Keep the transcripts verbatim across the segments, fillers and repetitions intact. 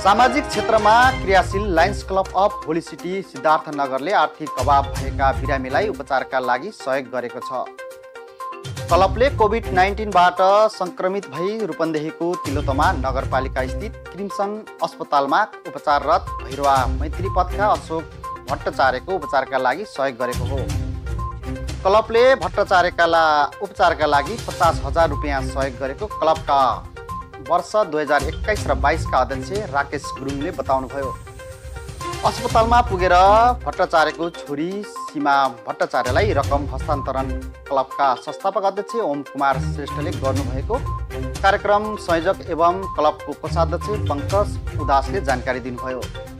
सामाजिक क्षेत्रमा क्रियाशील lions club of holy city सिद्धार्थनगरले आर्थिक अभाव भएका बिरामीलाई उपचारका लागि सहयोग गरेको छ। क्लबले कोभिड नाइन्टिनबाट संक्रमित भई रूपन्देहीको तिलोतमा नगरपालिका स्थित क्रिम्सन अस्पतालमा उपचाररत भैरवा मैत्रीपथका अशोक भट्टाचार्यको उपचारका लागि सहयोग गरेको हो। क्लबले भट्टाचार्यका उपचारका लागि पचास हजार रुपियाँ सहयोग गरेको क्लबका वर्ष दुई हजार एक्काइस र बाइसका अध्यक्ष राकेश गुरुङले बताउनुभयो। अस्पतालमा पुगेर भट्टाचार्यको छोरी सीमा भट्टाचार्यलाई रकम हस्तान्तरण क्लबका संस्थापक अध्यक्ष ओम कुमार श्रेष्ठले गर्नुभएको कार्यक्रम संयोजक एवं क्लबको कोषाध्यक्ष पङ्कज उदासले जानकारी दिनुभयो।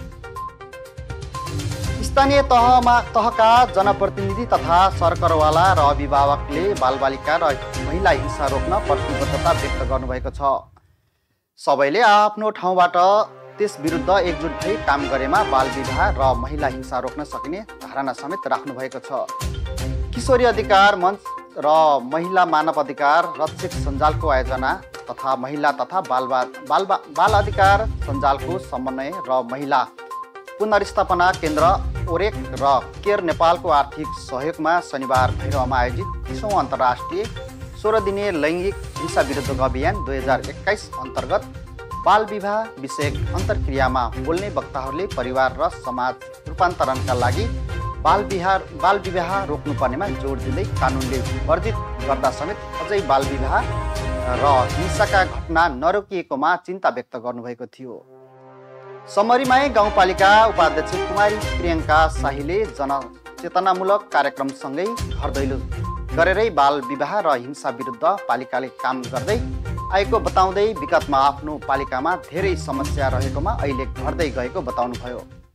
स्थानीय तहमा तहका जनप्रतिनिधि तथा सरकारवाला र अभिभावकले बालबालिका र महिला हिंसा रोक्न प्रतिबद्धता व्यक्त गर्नुभएको छ। सबैले आफ्नो ठाउँबाट त्यस विरुद्ध एकजुट भई काम गरेमा बाल विवाह र महिला हिंसा रोक्न सकिने धारणा समेत राख्नु भएको छ। किशोरी अधिकार मञ्च र महिला मानव अधिकार रक्षक सञ्जालको आयोजना तथा महिला तथा बाल बाल बाल अधिकार सञ्जालको समन्वय र महिला पुनर्स्थापना केन्द्र ओरेक र केयर नेपालको आर्थिक सहयोगमा शनिबार भैरवमा आयोजित तीसौँ अन्तर्राष्ट्रिय सोह्र दिने लैङ्गिक हिंसा विरुद्धको अभियान दुई हजार एक्काइस अन्तर्गत बाल विवाह विषयक अन्तर्क्रियामा बोल्ने वक्ताहरूले परिवार र समाज रूपान्तरणका लागि बाल विवाह बाल विवाह रोक्नुपर्नेमा जोड दिँदै कानुनले वर्जित गर्दा समेत अझै बाल विवाह र हिंसाका घटना नरोकिएकोमा चिन्ता व्यक्त गर्नुभएको थियो। समरीमाई गाउँपालिका उपाध्यक्ष कुमारी प्रियङ्का शाहीले जनचेतनामूलक कार्यक्रमसँगै घर दैलो गरेरै बाल विवाह र हिंसा विरुद्ध पालिकाले काम गर्दै आएको बताउँदै विगतमा आफ्नो पालिकामा धेरै समस्या रहेकोमा अहिले घट्दै गएको बताउनुभयो।